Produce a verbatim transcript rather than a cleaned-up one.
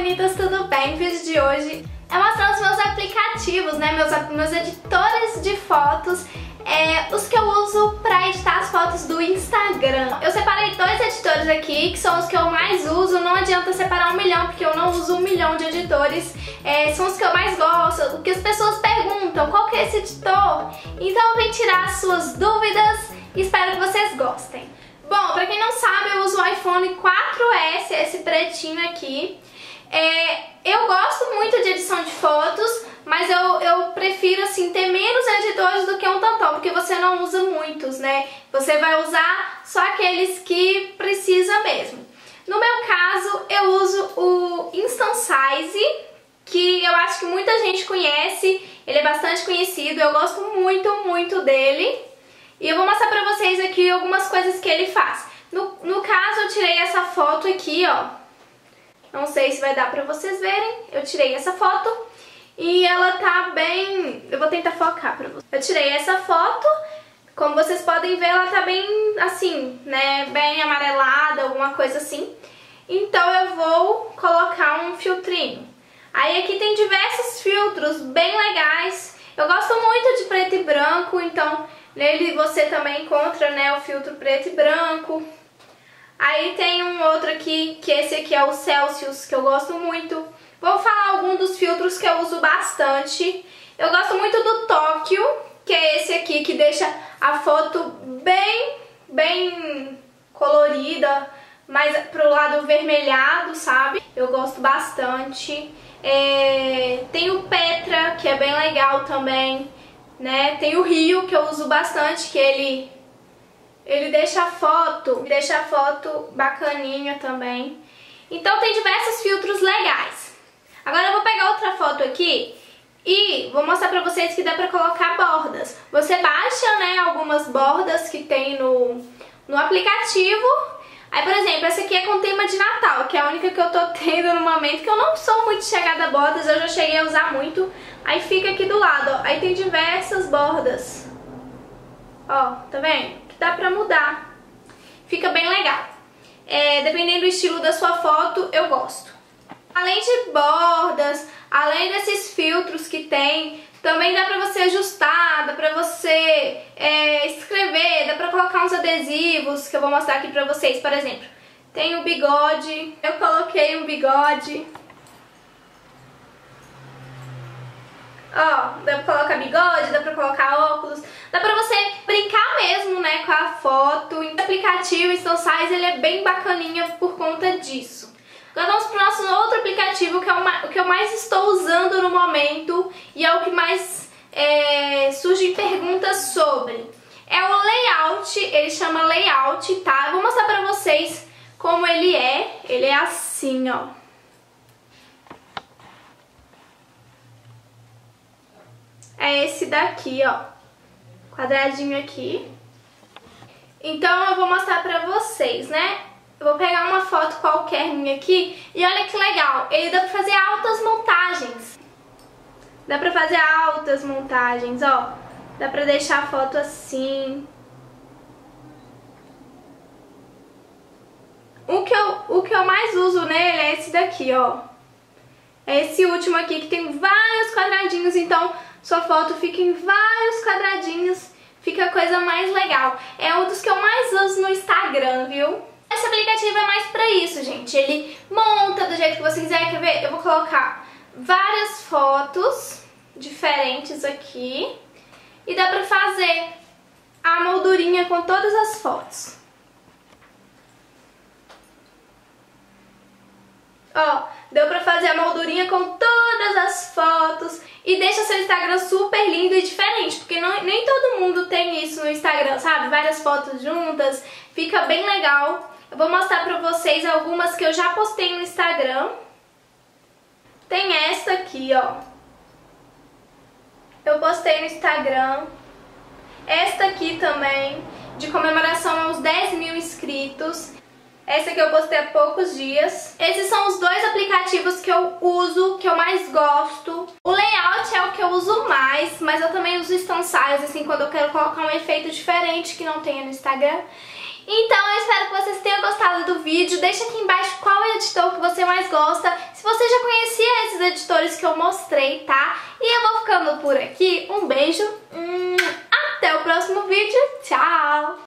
bonitas, tudo bem? O vídeo de hoje é mostrando os meus aplicativos, né? Meus, meus editores de fotos, é, os que eu uso pra editar as fotos do Instagram. Eu separei dois editores aqui, que são os que eu mais uso. Não adianta separar um milhão, porque eu não uso um milhão de editores. É, são os que eu mais gosto, o que as pessoas perguntam, qual que é esse editor? Então vem tirar as suas dúvidas e espero que vocês gostem. Bom, pra quem não sabe, eu uso o iPhone quatro S, esse pretinho aqui. É, eu gosto muito de edição de fotos, mas eu, eu prefiro assim ter menos editores do que um tantão, porque você não usa muitos, né? Você vai usar só aqueles que precisa mesmo. No meu caso, eu uso o Instansize, que eu acho que muita gente conhece, ele é bastante conhecido, eu gosto muito, muito dele. E eu vou mostrar pra vocês aqui algumas coisas que ele faz. No, no caso, eu tirei essa foto aqui, ó. Não sei se vai dar pra vocês verem. Eu tirei essa foto e ela tá bem... Eu vou tentar focar pra vocês. Eu tirei essa foto. Como vocês podem ver, ela tá bem assim, né? Bem amarelada, alguma coisa assim. Então eu vou colocar um filtrinho. Aí aqui tem diversos filtros bem legais. Eu gosto muito de preto e branco, então... Nele você também encontra, né, o filtro preto e branco. Aí tem um outro aqui, que esse aqui é o Celsius, que eu gosto muito. Vou falar algum dos filtros que eu uso bastante. Eu gosto muito do Tóquio, que é esse aqui, que deixa a foto bem, bem colorida, mais pro lado vermelhado, sabe? Eu gosto bastante. É... Tem o Petra, que é bem legal também. Né? Tem o Rio, que eu uso bastante, que ele ele deixa a foto, deixa a foto bacaninha também. Então tem diversos filtros legais. Agora eu vou pegar outra foto aqui e vou mostrar pra vocês que dá pra colocar bordas. Você baixa, né, algumas bordas que tem no, no aplicativo. Aí, por exemplo, essa aqui é com tema de Natal, que é a única que eu tô tendo no momento, que eu não sou muito chegada a bordas, eu já cheguei a usar muito. Aí fica aqui do lado, ó. Aí tem diversas bordas. Ó, tá vendo? Que dá pra mudar. Fica bem legal. É, dependendo do estilo da sua foto, eu gosto. Além de bordas, além desses filtros que tem, também dá pra você ajustar, dá pra você é, escrever, dá pra colocar uns adesivos, que eu vou mostrar aqui pra vocês. Por exemplo, tem o bigode, eu coloquei um bigode. Ó, dá pra colocar bigode, dá pra colocar óculos, dá pra você brincar mesmo, né, com a foto. O aplicativo Instansize, ele é bem bacaninha por conta disso. Agora vamos pro nosso outro aplicativo, que é o que eu mais estou usando no momento e é o que mais é, surgem perguntas sobre. É o Layout, ele chama Layout, tá? Eu vou mostrar pra vocês como ele é. Ele é assim, ó. É esse daqui, ó, quadradinho aqui. Então eu vou mostrar pra vocês, né? Eu vou pegar uma foto qualquer minha aqui e olha que legal, ele dá pra fazer altas montagens. Dá pra fazer altas montagens, ó. Dá pra deixar a foto assim. O que eu, o que eu mais uso nele é esse daqui, ó. É esse último aqui que tem vários quadradinhos, então... Sua foto fica em vários quadradinhos, fica a coisa mais legal. É um dos que eu mais uso no Instagram, viu? Esse aplicativo é mais pra isso, gente. Ele monta do jeito que você quiser. Quer ver? Eu vou colocar várias fotos diferentes aqui. E dá pra fazer a moldurinha com todas as fotos. Ó, deu pra fazer a moldurinha com todas as fotos e deixa seu Instagram super lindo e diferente, porque não, nem todo mundo tem isso no Instagram, sabe? Várias fotos juntas, fica bem legal. Eu vou mostrar pra vocês algumas que eu já postei no Instagram. Tem essa aqui, ó. Eu postei no Instagram. Esta aqui também, de comemoração aos dez mil inscritos. Essa aqui eu postei há poucos dias. Esses são os dois aplicativos que eu uso, que eu mais gosto. O Layout é o que eu uso mais, mas eu também uso Instansize, assim, quando eu quero colocar um efeito diferente que não tenha no Instagram. Então eu espero que vocês tenham gostado do vídeo. Deixa aqui embaixo qual é o editor que você mais gosta. Se você já conhecia esses editores que eu mostrei, tá? E eu vou ficando por aqui. Um beijo, até o próximo vídeo, tchau!